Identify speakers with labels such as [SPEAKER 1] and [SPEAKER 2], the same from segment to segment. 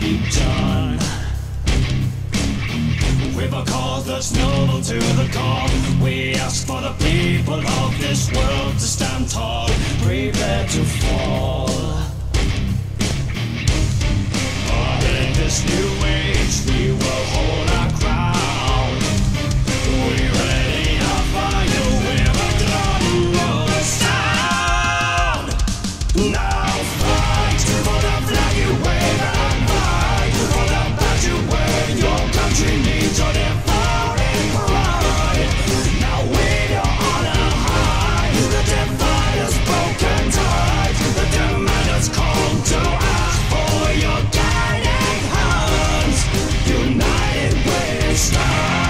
[SPEAKER 1] be done. With a cause that's noble to the core, we ask for the people of this world to stand tall, prepare to fall. But in this new age, we will hold our ground. We ready to fight you with a drum of the sound. Now fight for the flag you wave and fight for the badge you wear. Your country needs your devouring pride. Now wave your honor high. The divider's broken tide. The demander's called to ask for your guiding hands. United we stand.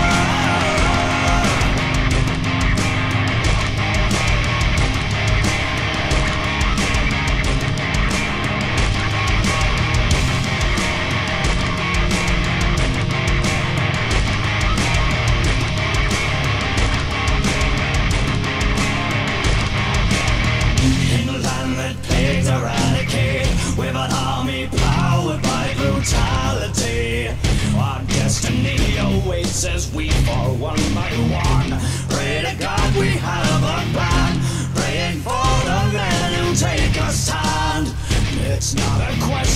[SPEAKER 1] In a land that plagues eradicate, with an army powered by brutality, our destiny awaits as we fall one by one. Pray to God we have a plan, praying for the men who take a stand. It's not a question